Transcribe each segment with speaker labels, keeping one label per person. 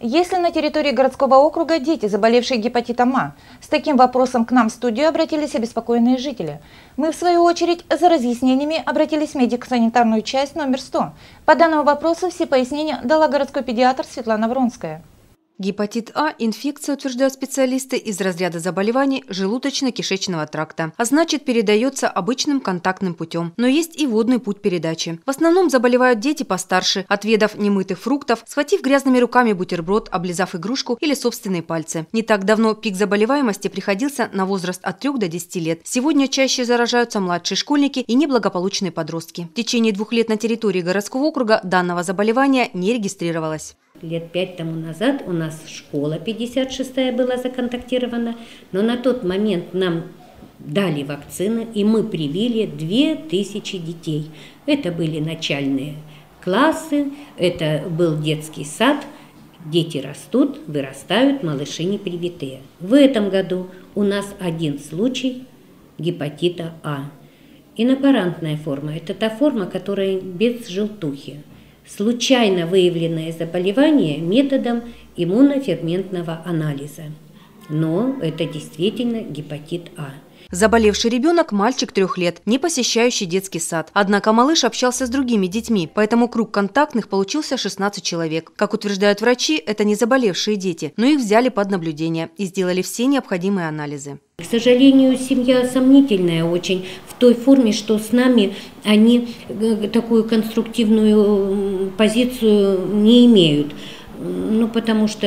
Speaker 1: Есть ли на территории городского округа дети, заболевшие гепатитом А? С таким вопросом к нам в студию обратились обеспокоенные жители. Мы, в свою очередь, за разъяснениями обратились в медико-санитарную часть номер 100. По данному вопросу все пояснения дала городской педиатр Светлана Вронская.
Speaker 2: Гепатит А – инфекция, утверждают специалисты, из разряда заболеваний желудочно-кишечного тракта, а значит передается обычным контактным путем. Но есть и водный путь передачи. В основном заболевают дети постарше, отведав немытых фруктов, схватив грязными руками бутерброд, облизав игрушку или собственные пальцы. Не так давно пик заболеваемости приходился на возраст от 3 до 10 лет. Сегодня чаще заражаются младшие школьники и неблагополучные подростки. В течение 2 лет на территории городского округа данного заболевания не регистрировалось.
Speaker 3: Лет 5 тому назад у нас школа 56-я была законтактирована, но на тот момент нам дали вакцины, и мы привили 2000 детей. Это были начальные классы, это был детский сад, дети растут, вырастают, малыши не привитые. В этом году у нас 1 случай гепатита А. Инокорантная форма – это та форма, которая без желтухи. Случайно выявленное заболевание методом иммуноферментного анализа. Но это действительно гепатит А.
Speaker 2: Заболевший ребенок – мальчик 3 лет, не посещающий детский сад. Однако малыш общался с другими детьми, поэтому круг контактных получился 16 человек. Как утверждают врачи, это не заболевшие дети, но их взяли под наблюдение и сделали все необходимые анализы.
Speaker 3: К сожалению, семья сомнительная очень в той форме, что с нами они такую конструктивную позицию не имеют. Ну, потому что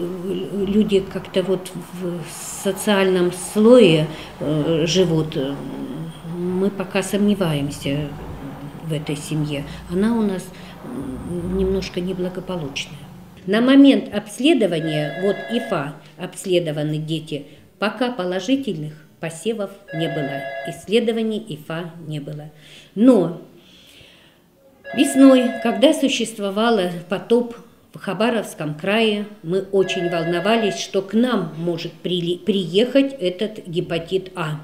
Speaker 3: люди как-то вот в социальном слое живут. Мы пока сомневаемся в этой семье. Она у нас немножко неблагополучная. На момент обследования, вот ИФА, обследованы дети, пока положительных посевов не было, исследований ИФА не было. Но весной, когда существовал потоп в Хабаровском крае, мы очень волновались, что к нам может приехать этот гепатит А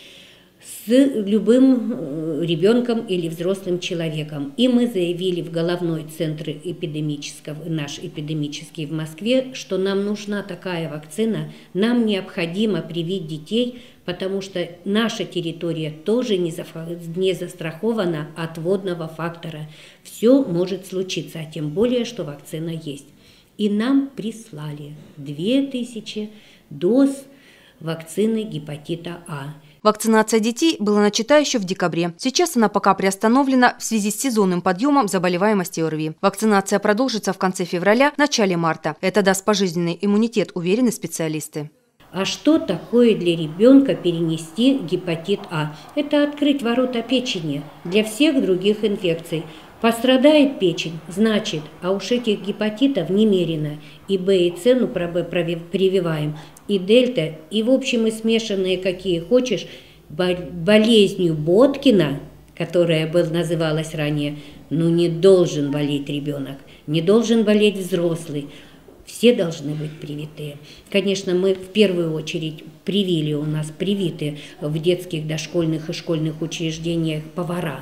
Speaker 3: с любым ребенком или взрослым человеком. И мы заявили в головной центр наш эпидемический в Москве, что нам нужна такая вакцина, нам необходимо привить детей, потому что наша территория тоже не застрахована от водного фактора. Все может случиться, а тем более, что вакцина есть. И нам прислали 2000 доз вакцины гепатита А.
Speaker 2: Вакцинация детей была начата еще в декабре. Сейчас она пока приостановлена в связи с сезонным подъемом заболеваемости ОРВИ. Вакцинация продолжится в конце февраля, начале марта. Это даст пожизненный иммунитет, уверены специалисты.
Speaker 3: А что такое для ребенка перенести гепатит А? Это открыть ворота печени для всех других инфекций. Пострадает печень, значит, а уж этих гепатитов немерено. И Б, и С, ну про Б прививаем, и дельта, и в общем и смешанные какие хочешь, болезнью Боткина, которая называлась ранее, ну не должен болеть ребенок, не должен болеть взрослый. Все должны быть привитые. Конечно, мы в первую очередь у нас привиты в детских, дошкольных и школьных учреждениях повара.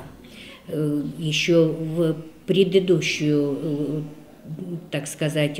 Speaker 3: Еще в предыдущую, так сказать,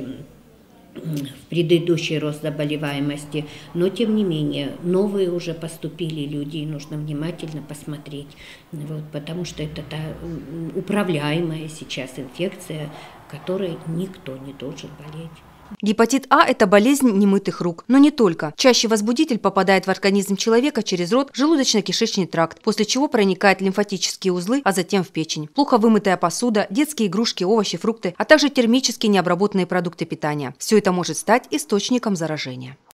Speaker 3: в предыдущий рост заболеваемости, но тем не менее новые уже поступили люди, и нужно внимательно посмотреть, вот, потому что это та управляемая сейчас инфекция, которой никто не должен болеть.
Speaker 2: Гепатит А – это болезнь немытых рук. Но не только. Чаще возбудитель попадает в организм человека через рот, желудочно-кишечный тракт, после чего проникает в лимфатические узлы, а затем в печень. Плохо вымытая посуда, детские игрушки, овощи, фрукты, а также термически необработанные продукты питания. Все это может стать источником заражения.